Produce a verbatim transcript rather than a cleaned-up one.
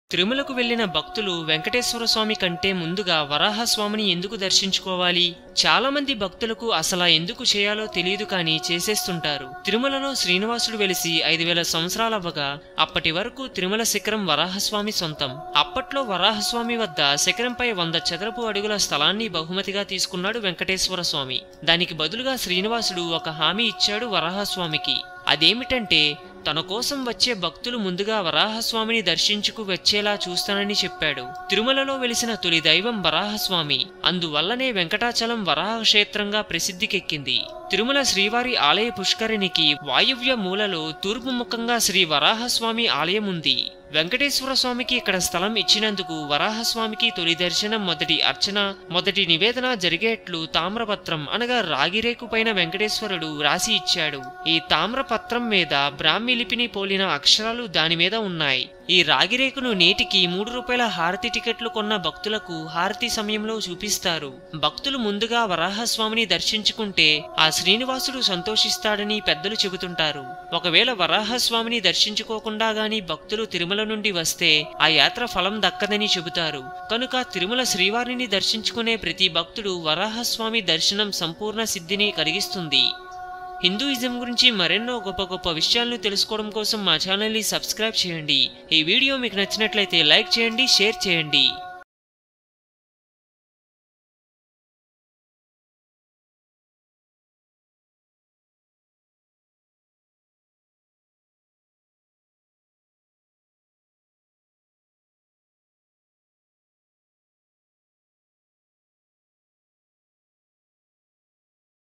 తిరుమలకు వెళ్లిన భక్తులు వెంకటేశ్వర స్వామి కంటే ముందుగా వరాహస్వామిని ఎందుకు దర్శించుకోవాలి? చాలా మంది భక్తులకు అసలా ఎందుకు చేయాలో తెలియదు కానీ చేసేస్తుంటారు. తిరుమలలో శ్రీనివాసుడు వెలిసి ఐదు వేల సంవత్సరాలవ్వగా అప్పటి వరకు తిరుమల శిఖరం వరాహస్వామి సొంతం. అప్పట్లో వరాహస్వామి వద్ద శిఖరంపై వంద చదరపు అడుగుల స్థలాన్ని బహుమతిగా తీసుకున్నాడు వెంకటేశ్వర స్వామి. దానికి బదులుగా శ్రీనివాసుడు ఒక హామీ ఇచ్చాడు వరాహస్వామికి. అదేమిటంటే తన కోసం వచ్చే భక్తులు ముందుగా వరాహస్వామిని దర్శించుకు వచ్చేలా చూస్తానని చెప్పాడు. తిరుమలలో వెలిసిన తొలి దైవం వరాహస్వామి. అందువల్లనే వెంకటాచలం వరాహ క్షేత్రంగా ప్రసిద్ధికెక్కింది. తిరుమల శ్రీవారి ఆలయ పుష్కరిణికి వాయువ్య మూలలో తూర్పు ముఖంగా శ్రీ వరాహస్వామి ఆలయం ఉంది. వెంకటేశ్వర స్వామికి ఇక్కడ స్థలం ఇచ్చినందుకు వరాహస్వామికి తొలి దర్శనం, మొదటి అర్చన, మొదటి నివేదన జరిగేట్లు తామ్రపత్రం అనగా రాగిరేకు పైన వెంకటేశ్వరుడు రాసి ఇచ్చాడు. ఈ తామ్రపత్రం మీద బ్రాహ్మీ లిపిని పోలిన అక్షరాలు దాని మీద ఉన్నాయి. ఈ రాగిరేకును నేటికి మూడు రూపాయల హారతి టికెట్లు కొన్న భక్తులకు హారతి సమయంలో చూపిస్తారు. భక్తులు ముందుగా వరాహస్వామిని దర్శించుకుంటే ఆ శ్రీనివాసుడు సంతోషిస్తాడని పెద్దలు చెబుతుంటారు. ఒకవేళ వరాహస్వామిని దర్శించుకోకుండా గాని భక్తులు తిరుమల నుండి వస్తే ఆ యాత్ర ఫలం దక్కదని చెబుతారు. కనుక తిరుమల శ్రీవారిని దర్శించుకునే ప్రతి భక్తుడు వరాహస్వామి దర్శనం సంపూర్ణ సిద్ధిని కలిగిస్తుంది. హిందూయిజం గురించి మరెన్నో గొప్ప గొప్ప విషయాలను తెలుసుకోవడం కోసం మా ఛానల్ని సబ్స్క్రైబ్ చేయండి. ఈ వీడియో మీకు నచ్చినట్లయితే లైక్ చేయండి, షేర్ చేయండి.